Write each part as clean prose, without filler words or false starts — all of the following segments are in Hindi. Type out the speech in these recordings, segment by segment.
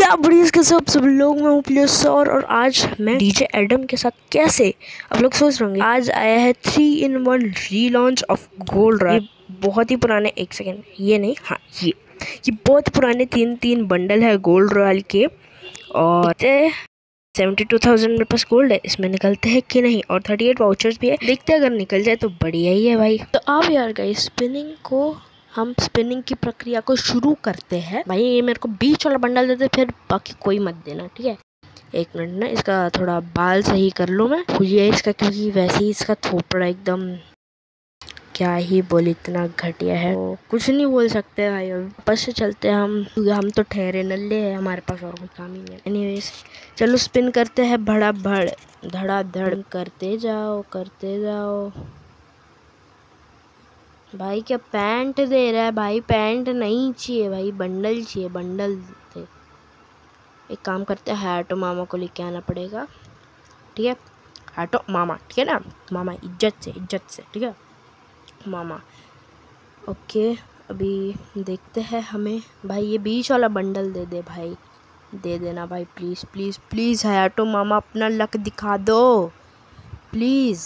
क्या बढ़िया के सब लोग, मैं हूँ प्लेस और आज मैं डीजे एडम के साथ कैसे आप लोग सोच रहे होंगे। आज आया है 3-in-1 relaunch of gold royal. ये बहुत ही पुराने, एक सेकेंड, ये नहीं, हाँ ये बहुत पुराने 3 बंडल है गोल्ड रॉयल के। और 72,000 मेरे पास गोल्ड है, इसमें निकलते हैं कि नहीं। और 38 वाउचर्स भी है, देखते हैं अगर निकल जाए तो बढ़िया ही है भाई। तो अब यार गाइस स्पिनिंग की प्रक्रिया को शुरू करते हैं। भाई ये मेरे को बीच वाला बंडल देते, फिर बाकी कोई मत देना, ठीक है। एक मिनट ना, इसका थोड़ा बाल सही कर लूँ मैं, ये इसका, क्योंकि वैसे ही इसका थोपड़ा एकदम क्या ही बोले, इतना घटिया है। तो कुछ नहीं बोल सकते भाई, वापस से चलते हैं हम तो ठहरे नल्ले हैं, हमारे पास और कोई काम ही नहीं है। एनीवेज चलो स्पिन करते हैं, भड़ा भड़ धड़ाधड़ करते जाओ। भाई क्या पैंट दे रहा है भाई, पैंट नहीं चाहिए भाई, बंडल चाहिए, बंडल दे। एक काम करते हैं, हैटो मामा को लेके आना पड़ेगा, ठीक है। हैटो मामा, ठीक है ना, मामा इज्जत से, ठीक है मामा। ओके अभी देखते हैं हमें, भाई ये बीच वाला बंडल दे दे भाई, दे देना भाई, प्लीज़ प्लीज़ प्लीज़ हैटो मामा, अपना लक दिखा दो प्लीज़।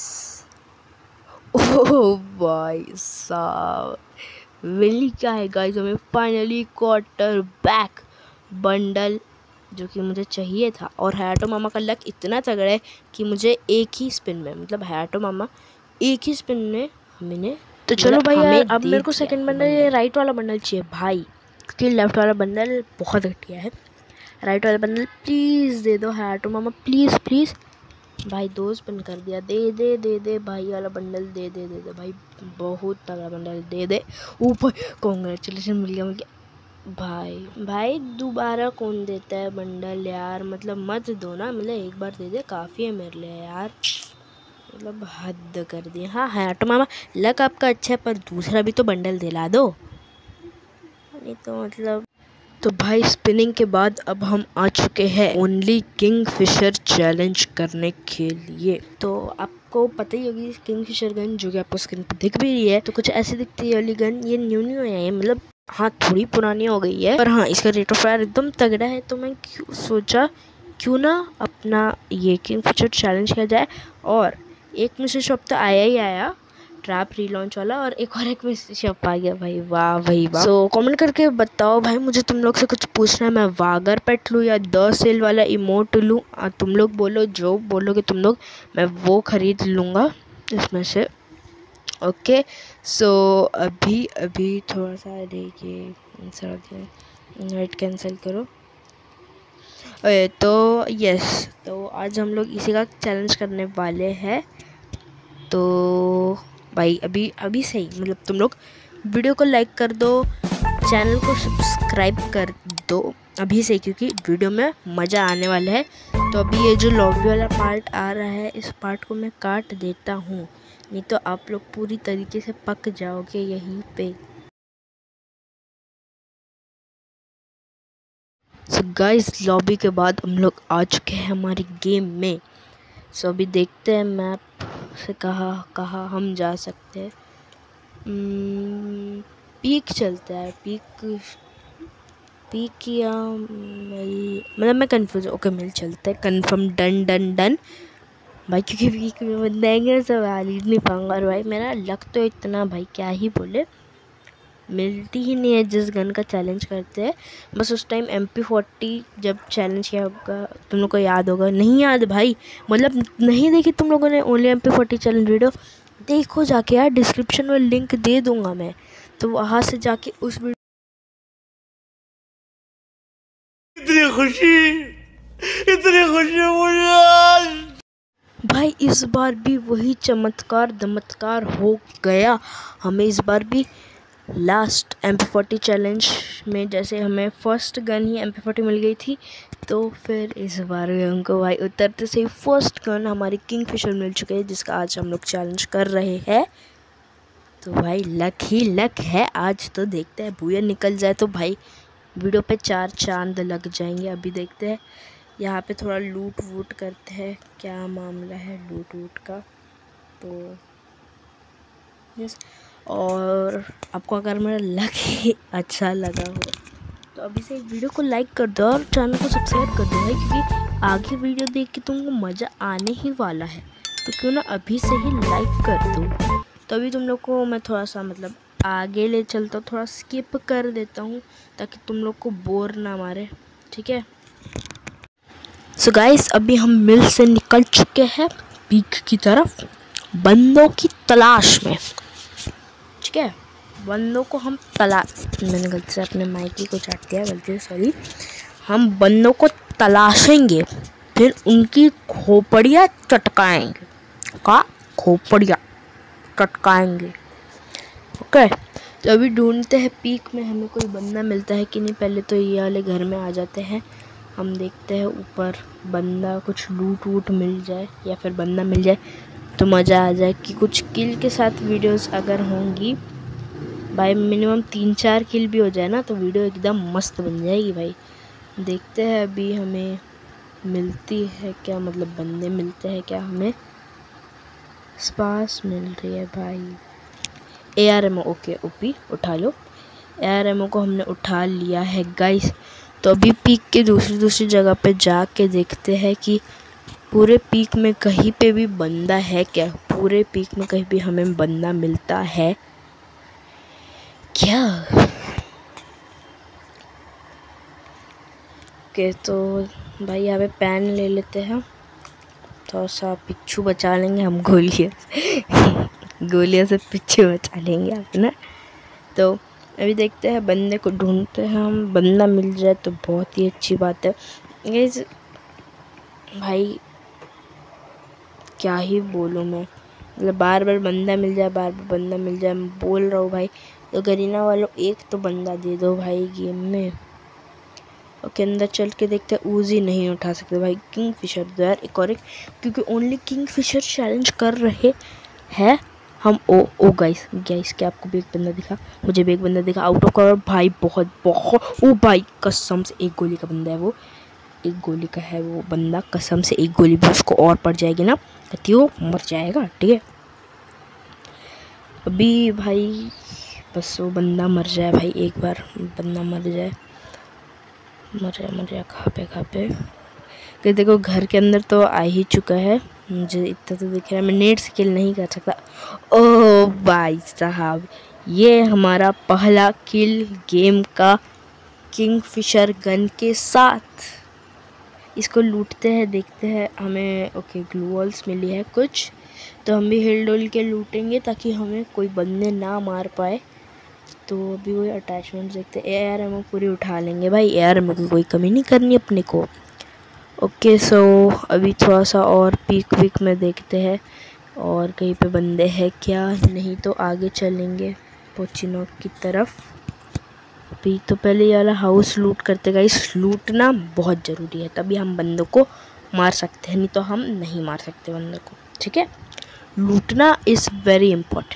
ओह भाई साहब, मिल क्या है गाइस हमें फाइनली क्वार्टर बैक बंडल, जो कि मुझे चाहिए था। और हैटो मामा का लक इतना तगड़ा है कि मुझे एक ही स्पिन में, मतलब हैटो मामा एक ही स्पिन में हमें, तो चलो भाई यार अब मेरे को सेकंड बंडल, ये राइट वाला बंडल चाहिए भाई, क्योंकि लेफ्ट वाला बंडल बहुत घटिया है। राइट वाला बंडल प्लीज़ दे दो हैटो मामा, प्लीज़ प्लीज़ भाई। 2 स्पिन कर दिया, दे भाई वाला बंडल, दे भाई, बहुत तगड़ा बंडल दे दे। ऊपर कॉन्ग्रेचुलेसन, मिल गया भाई। दोबारा कौन देता है बंडल यार, मतलब मत दो ना, मतलब एक बार दे दे काफ़ी है मेरे लिए यार, मतलब हद कर दी। हाँ हैटो मामा लक आपका अच्छा है, पर दूसरा भी तो बंडल दिला दो, नहीं तो मतलब। तो भाई स्पिनिंग के बाद अब हम आ चुके हैं ओनली किंगफिशर चैलेंज करने के लिए। तो आपको पता ही होगी किंगफिशर गन, जो कि आपको स्क्रीन पर दिख भी रही है, तो कुछ ऐसी दिखती है वाली गन। ये न्यू है, मतलब हाँ थोड़ी पुरानी हो गई है, पर हाँ इसका रेट ऑफ फायर एकदम तगड़ा है। तो मैं सोचा क्यों ना अपना ये किंगफिशर चैलेंज किया जाए। और एक मिशन शॉप तो आया ही आया, ट्रैप रीलॉन्च वाला, और एक मिशन शॉप आ गया भाई, वाह भाई वाह। सो कमेंट करके बताओ भाई, मुझे तुम लोग से कुछ पूछना है, मैं वागर पेट लूँ या 10 सेल वाला इमोट लूँ। तुम लोग बोलो, जो बोलोगे तुम लोग, मैं वो खरीद लूँगा इसमें से। ओके सो अभी थोड़ा सा देखिए, नाइट कैंसिल करो। तो यस, तो आज हम लोग इसी का चैलेंज करने वाले हैं। तो भाई अभी सही, मतलब तुम लोग वीडियो को लाइक कर दो, चैनल को सब्सक्राइब कर दो अभी से, क्योंकि वीडियो में मज़ा आने वाला है। तो अभी ये जो लॉबी वाला पार्ट आ रहा है, इस पार्ट को मैं काट देता हूँ, नहीं तो आप लोग पूरी तरीके से पक जाओगे यहीं पे। सो गाइस लॉबी के बाद हम लोग आ चुके हैं हमारी गेम में। सो अभी देखते हैं मैप से कहाँ हम जा सकते हैं। पीक चलता है, पीक या मिल, मतलब मैं कंफ्यूज। ओके मिल चलता है, कंफर्म, डन भाई, क्योंकि पीक में बंदे आएंगे सब आ नहीं पाऊंगा। और भाई मेरा लक तो इतना भाई क्या ही बोले, मिलती ही नहीं है जिस गन का चैलेंज करते हैं। बस उस टाइम MP40 जब चैलेंज किया होगा, तुम लोग को याद होगा, नहीं याद भाई, मतलब नहीं देखी तुम लोगों ने ओनली MP40 चैलेंज वीडियो, देखो जाके यार, डिस्क्रिप्शन में लिंक दे दूंगा मैं, तो वहाँ से जाके उस वीडियो। इतनी खुशी मुझे आज भाई, इस बार भी वही दमत्कार हो गया। हमें इस बार भी लास्ट MP40 चैलेंज में जैसे हमें फर्स्ट गन ही MP40 मिल गई थी, तो फिर इस बार भी हमको भाई उतरते से ही फर्स्ट गन हमारी किंगफिशर मिल चुकी है, जिसका आज हम लोग चैलेंज कर रहे हैं। तो भाई लक ही लक है आज, तो देखते हैं भूया निकल जाए तो भाई वीडियो पे 4 चांद लग जाएंगे। अभी देखते हैं, यहाँ पे थोड़ा लूट वूट करते हैं, क्या मामला है लूट वूट का। तो यस, और आपको अगर मेरा लक ही अच्छा लगा हो तो तो अभी से वीडियो को लाइक कर दो और चैनल को सब्सक्राइब कर दो भाई, क्योंकि आगे वीडियो देख के तुमको मज़ा आने ही वाला है। तो क्यों ना अभी से ही लाइक कर दो। तो अभी तुम लोग को मैं थोड़ा सा मतलब आगे ले चलता हूँ, थोड़ा स्किप कर देता हूँ ताकि तुम लोग को बोर ना मारे, ठीक है। सो गाइस, अभी हम मिल से निकल चुके हैं पीक की तरफ बंदों की तलाश में, ठीक है। बंदों को हम मैंने गलती से अपने माइकी को चाट दिया, गलती से, सॉरी। हम बंदों को तलाशेंगे, फिर उनकी खोपड़ियाँ चटकाएंगे। का खोपड़ियाँ चटकाएंगे, ओके। तो अभी ढूंढते हैं पीक में हमें कोई बंदा मिलता है कि नहीं। पहले तो ये वाले घर में आ जाते हैं, हम देखते हैं ऊपर बंदा कुछ लूट वूट मिल जाए या फिर बंदा मिल जाए तो मज़ा आ जाए। कि कुछ किल के साथ वीडियोस अगर होंगी भाई, मिनिमम 3-4 किल भी हो जाए ना तो वीडियो एकदम मस्त बन जाएगी भाई। देखते हैं अभी हमें मिलती है क्या, मतलब बंदे मिलते हैं क्या हमें। स्पास मिल रही है भाई। ARMO, ओके, ओपी उठा लो। ARMO को हमने उठा लिया है गाइस। तो अभी पीक के दूसरी जगह पे जाके देखते हैं कि पूरे पीक में कहीं पे भी बंदा है क्या। पूरे पीक में कहीं भी हमें बंदा मिलता है क्या। ओके, तो भाई यहाँ पे पैन ले लेते हैं, थोड़ा सा पिच्छू बचा लेंगे हम गोलियों से पिच्छू बचा लेंगे अपना। तो अभी देखते हैं, बंदे को ढूंढते हैं हम। बंदा मिल जाए तो बहुत ही अच्छी बात है गाइस। भाई क्या ही बोलूँ मैं, मतलब बार बार बंदा मिल जाए, बार बार बंदा मिल जाए, मैं बोल रहा हूँ भाई। तो गरीना वालों एक तो बंदा दे दो भाई गेम में। ओके, अंदर चल के देखते हैं। ऊजी नहीं उठा सकते भाई, किंग फिशर दो यार एक और एक, क्योंकि ओनली किंग फिशर चैलेंज कर रहे हैं हम। ओ गाइस, क्या आपको भी एक बंदा दिखा? मुझे भी एक बंदा दिखा आउट ऑफ कवर भाई। बहुत ओ भाई, कसम से एक गोली का बंदा है वो, एक गोली का है वो बंदा। कसम से एक गोली भी उसको और पड़ जाएगी ना कहती वो मर जाएगा, ठीक है। अभी भाई बस वो बंदा मर जाए भाई, एक बार बंदा मर जाए। कहाँ पे कि देखो घर के अंदर तो आ ही चुका है, मुझे इतना तो दिख रहा है। मैं नेट से किल नहीं कर सकता। ओ भाई साहब, ये हमारा पहला किल गेम का किंग फिशर गन के साथ। इसको लूटते हैं, देखते हैं हमें। ओके, ग्लू वॉल्स मिली है कुछ, तो हम भी हिल डोल के लूटेंगे ताकि हमें कोई बंदे ना मार पाए। तो अभी वही अटैचमेंट देखते हैं। ARMO पूरी उठा लेंगे भाई, ARMO की कोई कमी नहीं करनी अपने को। ओके, सो अभी थोड़ा सा और पीक वीक में देखते हैं और कहीं पे बंदे हैं क्या। नहीं तो आगे चलेंगे पोचिनोक की तरफ। अभी तो पहले ये वाला हाउस लूट करते गाइस। लूटना बहुत ज़रूरी है, तभी हम बंदों को मार सकते हैं, नहीं तो हम नहीं मार सकते बंदों को, ठीक है। लूटना इज़ वेरी इम्पोर्टेंट।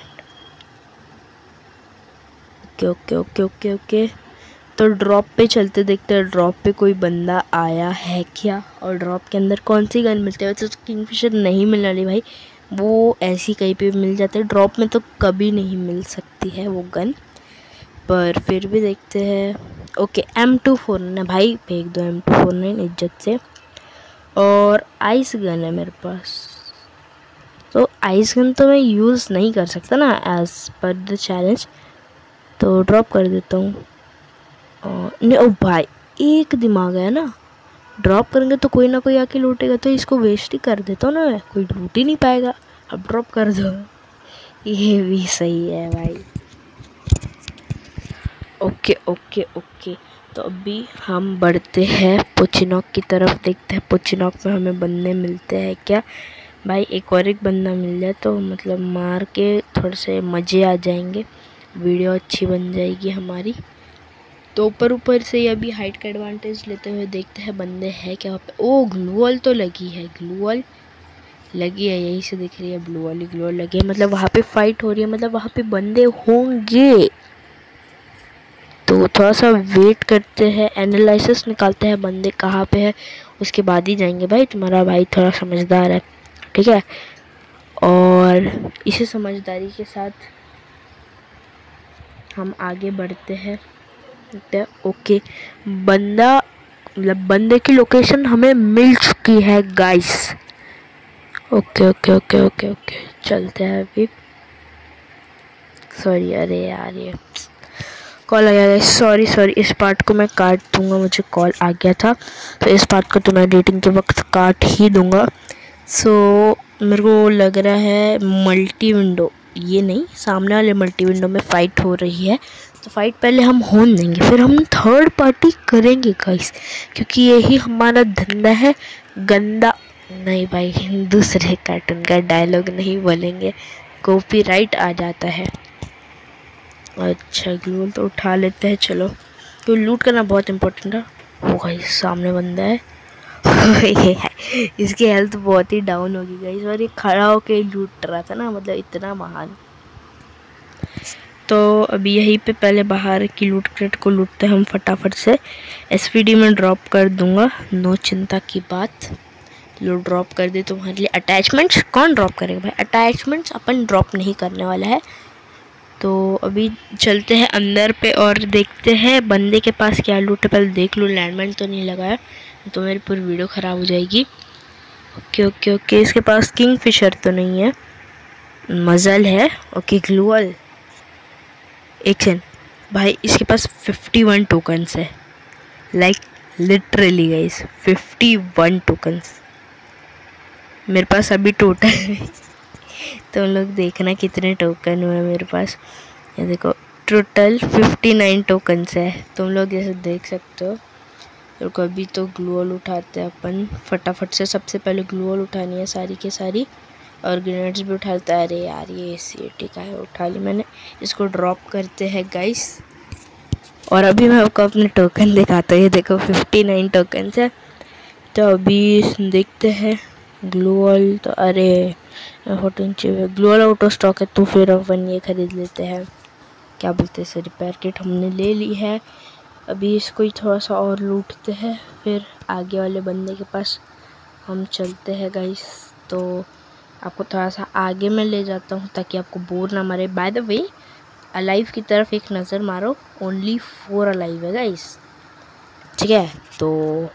ओके। तो ड्रॉप पे चलते, देखते हैं ड्रॉप पे कोई बंदा आया है क्या, और ड्रॉप के अंदर कौन सी गन मिलती है। वैसे तो किंगफिशर नहीं मिलने वाली भाई, वो ऐसी कहीं पे मिल जाते हैं। ड्रॉप में तो कभी नहीं मिल सकती है वो गन, पर फिर भी देखते हैं। ओके, M249 भाई, फेंक दो M249 इज्जत से। और आइस गन है मेरे पास, तो आइस गन तो मैं यूज़ नहीं कर सकता ना एज पर द चैलेंज, तो ड्रॉप कर देता हूँ। नहीं, ओ भाई एक दिमाग है ना, ड्रॉप करेंगे तो कोई ना कोई आके लूटेगा, तो इसको वेस्ट ही कर देता हूँ ना मैं, कोई लूट ही नहीं पाएगा। अब ड्रॉप कर दो, ये भी सही है भाई। ओके। तो अभी हम बढ़ते हैं पोचिनोक की तरफ, देखते हैं पोचिनोक में हमें बंदे मिलते हैं क्या भाई। एक और एक बंदा मिल जाए तो मतलब मार के थोड़े से मज़े आ जाएंगे, वीडियो अच्छी बन जाएगी हमारी। तो ऊपर से ही अभी हाइट का एडवांटेज लेते हुए देखते हैं बंदे हैं क्या वहाँ पे। ओ ग्लू वॉल तो लगी है, ग्लू वॉल लगी है, यहीं से दिख रही है ग्लू वॉल लगी है, मतलब वहाँ पे फाइट हो रही है, मतलब वहाँ पे बंदे होंगे। तो थोड़ा सा वेट करते हैं, एनालिसिस निकालते हैं बंदे कहाँ पे है, उसके बाद ही जाएंगे भाई। तुम्हारा भाई थोड़ा समझदार है, ठीक है। और इसी समझदारी के साथ हम आगे बढ़ते हैं। ओके, बंदा मतलब बंदे की लोकेशन हमें मिल चुकी है guys. Okay okay okay okay okay, चलते हैं अभी। सॉरी, अरे यार ये कॉल आ गया, सॉरी सॉरी, इस पार्ट को मैं काट दूंगा, मुझे कॉल आ गया था तो इस पार्ट को तो मैं एडिटिंग के वक्त काट ही दूंगा। सो मेरे को लग रहा है मल्टी विंडो, ये नहीं, सामने वाले मल्टी विंडो में फ़ाइट हो रही है, तो फाइट पहले हम होने देंगे, फिर हम थर्ड पार्टी करेंगे गाइस, क्योंकि यही हमारा धंधा है गंदा। नहीं भाई, दूसरे कार्टून का डायलॉग नहीं बोलेंगे, कॉपीराइट आ जाता है। अच्छा, ग्लू तो उठा लेते हैं, चलो। तो लूट करना बहुत इम्पोर्टेंट है। वो गाइस सामने बंदा है इसकी हेल्थ बहुत ही डाउन होगी गाइस, और ये खड़ा होके लूट रहा था ना, मतलब इतना महान। तो अभी यहीं पे पहले बाहर की लूट क्रेट को लूटते हैं हम फटाफट से। एसवीडी में ड्रॉप कर दूंगा, नो चिंता की बात। लूट ड्रॉप कर दे तुम्हारे लिए। अटैचमेंट्स कौन ड्रॉप करेगा भाई, अटैचमेंट्स अपन ड्रॉप नहीं करने वाला है। तो अभी चलते हैं अंदर पे और देखते हैं बंदे के पास क्या लूट है। पहले देख लो लैंडमाइन तो नहीं लगाया, तो मेरी पूरी वीडियो ख़राब हो जाएगी। ओके ओके ओके, इसके पास किंगफिशर तो नहीं है, मजल है। ओके, ग्लूअल, एक सेकंड भाई, इसके पास 51 टोकन्स है, लाइक लिटरली गाइस 51 टोकन्स। मेरे पास अभी टोटल तो लोग देखना कितने टोकन हुए मेरे पास। ये देखो, टोटल 59 टोकन्स है, तुम लोग जैसे देख सकते हो। तो कभी तो ग्लूअल उठाते हैं अपन फटाफट से, सबसे पहले ग्लूअल उठानी है सारी की सारी, और ग्रेनेड्स भी उठाता है। अरे यार ये सीटी का है, उठा ली मैंने। इसको ड्रॉप करते हैं गाइस, और अभी मैं आपको अपने टोकन दिखाता हूँ। ये देखो 59 टोकन है। तो अभी देखते हैं ग्लूअल, तो अरे 14 चाहिए, ग्लूअल आउट ऑफ स्टॉक है, तो फिर अपन ये खरीद लेते हैं, क्या बोलते हैं, रिपेयर किट हमने ले ली है। अभी इसको ही थोड़ा सा और लूटते हैं, फिर आगे वाले बंदे के पास हम चलते हैं गाइस। तो आपको थोड़ा सा आगे मैं ले जाता हूँ ताकि आपको बोर ना मारे। बाय द वे, अलाइव की तरफ एक नज़र मारो, ओनली 4 अलाइव है गाइस, ठीक है। तो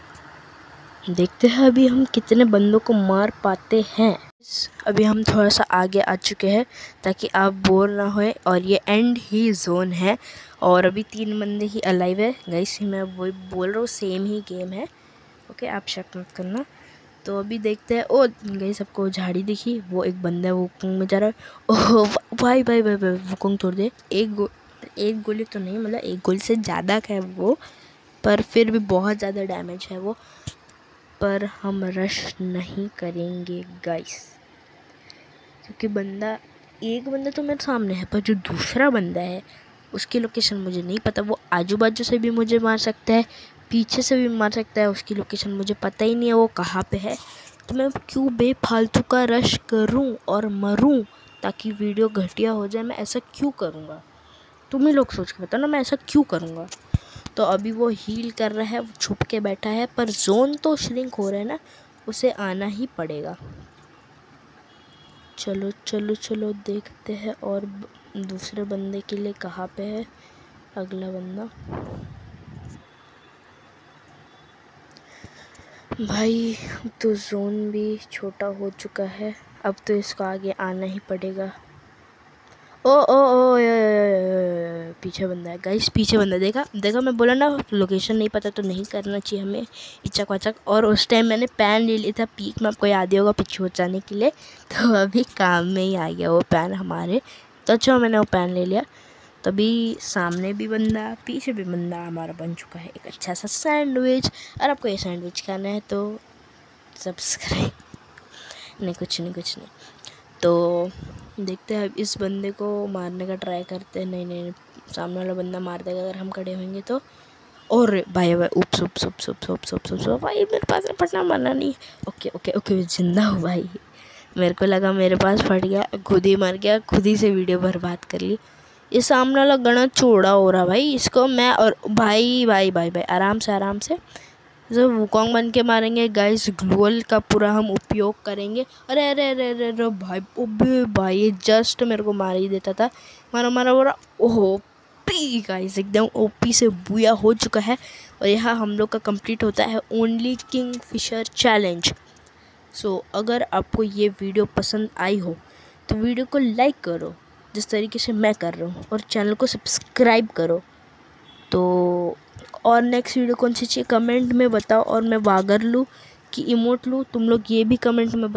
देखते हैं अभी हम कितने बंदों को मार पाते हैं। अभी हम थोड़ा सा आगे आ चुके हैं ताकि आप बोर ना होए, और ये एंड ही जोन है, और अभी 3 बंदे ही अलाइव है गाइस, मैं वही बोल रहा हूँ, सेम ही गेम है। ओके, आप शक मत करना। तो अभी देखते हैं। ओ गाइस, सबको झाड़ी दिखी, वो एक बंदा है, वो वुकोंग में जा रहा है। ओह भाई भाई भाई भाई, वुकोंग तोड़ दे। एक गोली तो नहीं, मतलब एक गोली से ज़्यादा का है वो, पर फिर भी बहुत ज़्यादा डैमेज है वो। पर हम रश नहीं करेंगे गाइस, क्योंकि एक बंदा तो मेरे सामने है, पर जो दूसरा बंदा है उसकी लोकेशन मुझे नहीं पता। वो आजू बाजू से भी मुझे मार सकता है, पीछे से भी मार सकता है, उसकी लोकेशन मुझे पता ही नहीं है वो कहाँ पे है। तो मैं क्यों बेफालतू का रश करूं और मरूं ताकि वीडियो घटिया हो जाए? मैं ऐसा क्यों करूँगा? तुम ही लोग सोच के बताओ ना, मैं ऐसा क्यों करूँगा? तो अभी वो हील कर रहा है, वो छुप के बैठा है, पर जोन तो श्रिंक हो रहा है ना, उसे आना ही पड़ेगा। चलो चलो चलो, देखते हैं और दूसरे बंदे के लिए कहाँ पे है अगला बंदा। भाई तो जोन भी छोटा हो चुका है, अब तो इसको आगे आना ही पड़ेगा। ओ ओ ओ पीछे बंदा है गाइस, पीछे बंदा। देखा देखा, मैं बोला ना, लोकेशन नहीं पता तो नहीं करना चाहिए हमें इचक वाचक। और उस टाइम मैंने पैन ले लिया था पीक में, आपको याद ही होगा, पीछे बचाने के लिए। तो अभी काम में ही आ गया वो पैन हमारे, तो अच्छा मैंने वो पैन ले लिया। तभी सामने भी बंदा, पीछे भी बंदा हमारा बन चुका है एक अच्छा सा सैंडविच। और आपको ये सैंडविच खाना है तो सब्सक्राइब, नहीं कुछ नहीं कुछ नहीं। तो देखते हैं, अब इस बंदे को मारने का ट्राई करते हैं। नहीं नहीं, सामने वाला बंदा मार देगा अगर हम खड़े होंगे तो। और भाई भाई, उप्स उप्स उप्स उप्स उप्स उप्स उप्स, भाई मेरे पास फटना मरना नहीं। ओके ओके ओके, जिंदा हूँ भाई। मेरे को लगा मेरे पास फट गया, खुद ही मर गया, खुद ही से वीडियो बर्बाद कर ली। ये सामने वाला गणा चौड़ा हो रहा भाई, इसको मैं और भाई भाई भाई भाई आराम से आराम से जब वुकोंग बन के मारेंगे गाइस, ग्लूअल का पूरा हम उपयोग करेंगे। अरे अरे अरे अरे भाई, ओबे भाई, ये जस्ट मेरे को मार ही देता था। मारा मारा मारा, ओहो ओपी गाइस, एकदम ओपी से बुया हो चुका है। और यहाँ हम लोग का कंप्लीट होता है only Kingfisher challenge. So अगर आपको ये वीडियो पसंद आई हो तो वीडियो को लाइक करो जिस तरीके से मैं कर रहा हूँ, और चैनल को सब्सक्राइब करो। तो और नेक्स्ट वीडियो कौन सी चाहिए कमेंट में बताओ, और मैं वागर लूँ कि इमोट लूँ, तुम लोग ये भी कमेंट में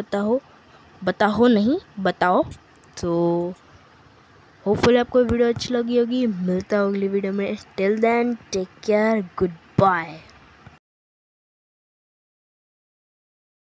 बताओ। तो होपफुली आपको वीडियो अच्छी लगी होगी। मिलता हूँ अगली वीडियो में। Till then take care, good bye.